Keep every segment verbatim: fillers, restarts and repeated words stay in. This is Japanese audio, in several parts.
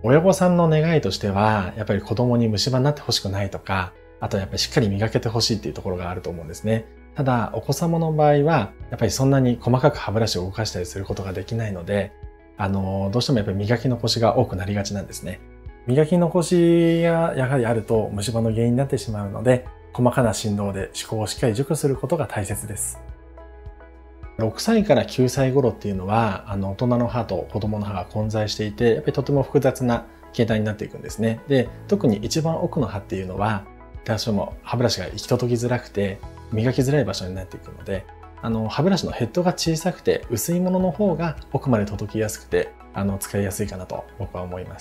親御さんの願いとしては、やっぱり子供に虫歯になってほしくないとか、あとやっぱりしっかり磨けてほしいっていうところがあると思うんですね。ただ、お子様の場合は、やっぱりそんなに細かく歯ブラシを動かしたりすることができないので、あの、どうしてもやっぱり磨き残しが多くなりがちなんですね。磨き残しがやはりあると虫歯の原因になってしまうので、細かな振動で歯垢をしっかり除去することが大切です。ろくさいからきゅうさい頃っていうのは、あの、大人の歯と子供の歯が混在していて、やっぱりとても複雑な形態になっていくんですね。で、特に一番奥の歯っていうのは、どうしても歯ブラシが行き届きづらくて、磨きづらい場所になっていくので、あの、歯ブラシのヘッドが小さくて薄いものの方が奥まで届きやすくて、あの、使いやすいかなと僕は思います。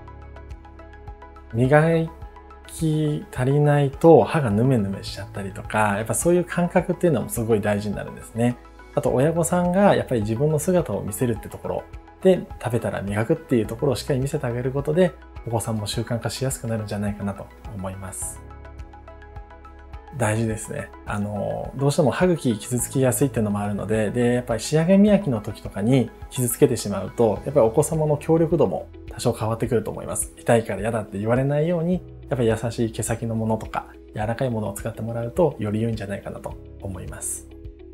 磨き足りないと歯がヌメヌメしちゃったりとか、やっぱそういう感覚っていうのもすごい大事になるんですね。あと親御さんがやっぱり自分の姿を見せるってところで、食べたら磨くっていうところをしっかり見せてあげることで、お子さんも習慣化しやすくなるんじゃないかなと思います。大事ですね。あの、どうしても歯茎傷つきやすいっていうのもあるので、で、やっぱり仕上げ磨きの時とかに傷つけてしまうと、やっぱりお子様の協力度も多少変わってくると思います。痛いから嫌だって言われないように、やっぱり優しい毛先のものとか、柔らかいものを使ってもらうと、より良いんじゃないかなと思います。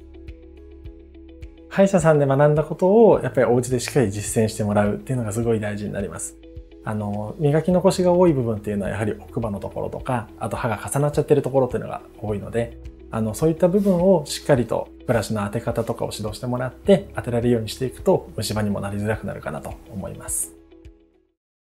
歯医者さんで学んだことを、やっぱりお家でしっかり実践してもらうっていうのがすごい大事になります。あの、磨き残しが多い部分っていうのはやはり奥歯のところとか、あと歯が重なっちゃってるところっていうのが多いので、あの、そういった部分をしっかりとブラシの当て方とかを指導してもらって当てられるようにしていくと虫歯にもなりづらくなるかなと思います。